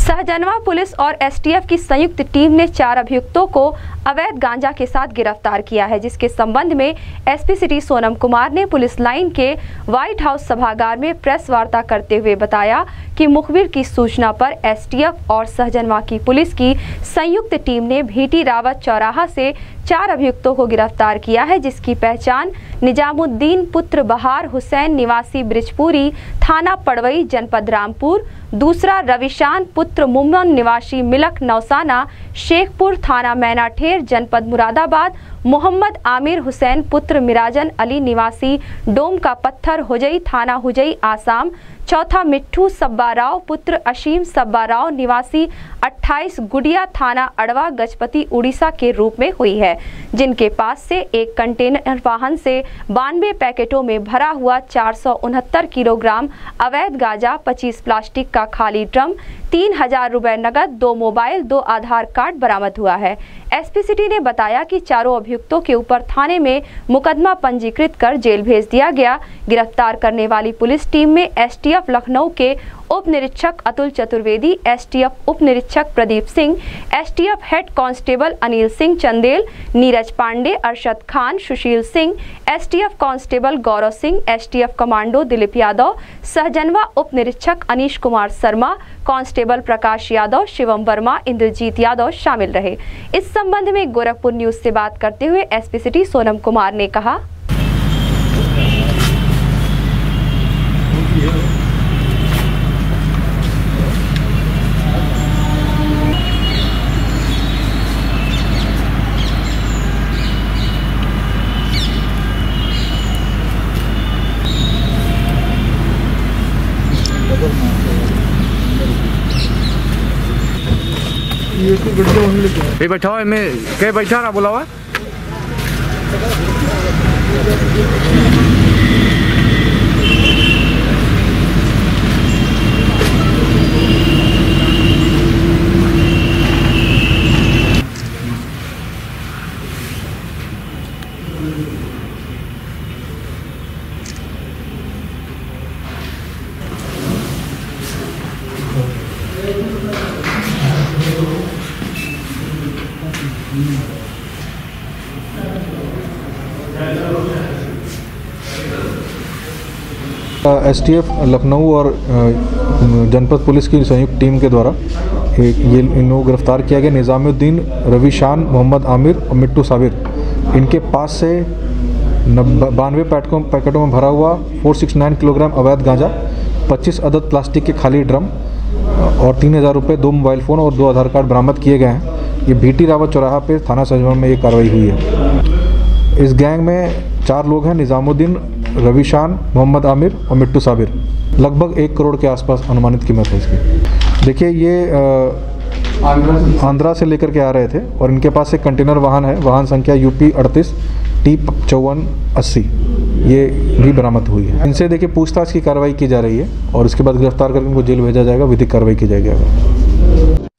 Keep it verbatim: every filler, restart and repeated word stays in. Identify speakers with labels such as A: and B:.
A: Sahjanwa police और STF की संयुक्त टीम ने चार अभियुक्तों को अवैध गांजा के साथ गिरफ्तार किया है, जिसके संबंध में एसपी सिटी सोनम कुमार ने पुलिस लाइन के व्हाइट हाउस सभागार में प्रेस वार्ता करते हुए बताया कि मुखबिर की सूचना पर एसटीएफ और सहजनवा की पुलिस की संयुक्त टीम ने भीटी रावत चौराहा से चार अभियुक्तों को गिरफ्तार किया है, जिसकी पहचान निजामुद्दीन पुत्र बहार हुसैन निवासी ब्रिजपुरी थाना पड़वई जनपद रामपुर, दूसरा रविशान पुत्र मुमन निवासी मिलक नौसाना शेखपुर थाना मैनाठेर जनपद मुरादाबाद, मोहम्मद आमिर हुसैन पुत्र मिराजन अली निवासी डोम का पत्थर हुजई थाना हुजई आसाम, चौथा मिट्ठू सब्बा राव पुत्र अशीम सब्बा राव निवासी अट्ठाईस गुडिया थाना अड़वा गजपति उड़ीसा के रूप में हुई है, जिनके पास से एक कंटेनर वाहन से बानवे पैकेटों में भरा हुआ चार सौ उनहत्तर किलोग्राम अवैध गांजा, पच्चीस प्लास्टिक का खाली ड्रम, तीन हजार रुपए नकद, दो मोबाइल, दो आधार कार्ड बरामद हुआ है। एसपी सिटी ने बताया कि चारों अभियुक्तों के ऊपर थाने में मुकदमा पंजीकृत कर जेल भेज दिया गया। गिरफ्तार करने वाली पुलिस टीम में एसटीएफ लखनऊ के उप निरीक्षक अतुल चतुर्वेदी, एसटीएफ उप निरीक्षक Pradeep Singh, STF head constable Anil Singh Chandel, Neeraj Pandey, Arshad Khan, Sushil Singh, STF constable Gaurav Singh, STF commando Dilip Yadav, Sahjanwa उप निरीक्षक अनीश कुमार शर्मा, कांस्टेबल प्रकाश यादव, शिवम वर्मा, इंद्रजीत यादव शामिल रहे। इस संबंध में गोरखपुर न्यूज से बात करते हुए एसपी सिटी सोनम कुमार ने कहा,
B: ये तो गड्ढा वहीं लेके आया।
C: बैठा हुआ मैं क्या बैठा ना बोला हुआ
D: एसटीएफ लखनऊ और जनपद पुलिस की संयुक्त टीम के द्वारा एक ये इन लोगों को गिरफ्तार किया गया। निजामुद्दीन, रविशान, मोहम्मद आमिर और मिट्टू साबिर, इनके पास से बानवे पैकेटों पैकेटों में भरा हुआ चार सौ उनहत्तर किलोग्राम अवैध गांजा, पच्चीस अदद प्लास्टिक के खाली ड्रम और तीन हज़ार रुपये, दो मोबाइल फ़ोन और दो आधार कार्ड बरामद किए गए हैं। ये भीटी रावत चौराहा पे थाना सहजनवा में ये कार्रवाई हुई है। इस गैंग में चार लोग हैं, निजामुद्दीन, रविशान, मोहम्मद आमिर और मिट्टू साबिर। लगभग एक करोड़ के आसपास अनुमानित कीमत है इसकी। देखिए, ये आंध्रा से लेकर के आ रहे थे और इनके पास एक कंटेनर वाहन है, वाहन संख्या यूपी अड़तीस टी चौवन अस्सी, ये भी बरामद हुई है। इनसे देखिए पूछताछ की कार्रवाई की जा रही है और उसके बाद गिरफ्तार करके इनको जेल भेजा जाएगा, विधिक कार्रवाई की जाएगी।